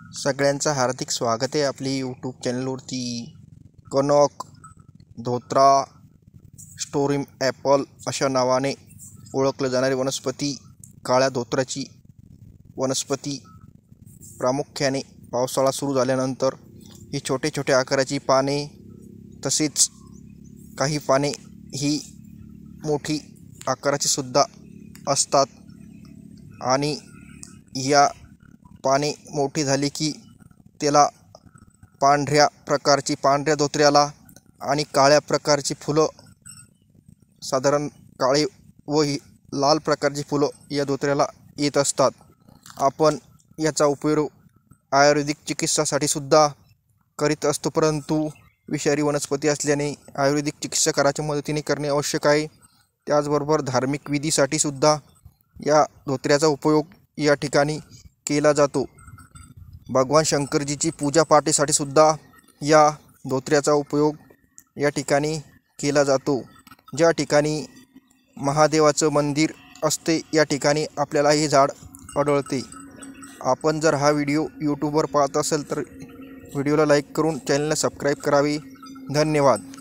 सगळ्यांचं हार्दिक स्वागत आहे आपली यूट्यूब चॅनलवरती। कनक धोत्रा स्टोरीम ॲपल अशा नावाने ओळखलं जाणारी वनस्पती, काळ्या धोत्राची वनस्पती प्रामुख्याने पावसाळा सुरू झाल्यानंतर ही छोटे छोटे आकाराची पाने, तसेच काही पाने ही मोठी आकाराची सुद्धा असतात आणि या पाने मोठी झाली की त्याला पांढऱ्या धोत्र्याला आणि काळ्या प्रकारची फुलं, साधारण काळे व लाल प्रकारची फुलं या धोत्र्याला येत असतात। आपण याचा उपयोग आयुर्वेदिक चिकित्सासाठी सुद्धा करीत असतो, परंतु विषारी वनस्पती असल्याने आयुर्वेदिक चिकित्सकाच्या मदतीने करणे आवश्यक आहे। त्याचबरोबर धार्मिक विधीसाठी सुद्धा या धोत्र्याचा उपयोग या ठिकाणी केला जातो। भगवान शंकरजीची पूजा पाठीसाठी सुद्धा या धोत्र्याचा उपयोग या ठिकाणी केला जातो। ज्या ठिकाणी महादेवाचं मंदिर असते या ठिकाणी आपल्याला हे झाड आढळते। आपण जर हा व्हिडिओ यूट्यूबवर पाहत असेल तर व्हिडिओला लाईक करून चॅनलला सबस्क्राईब करावे। धन्यवाद।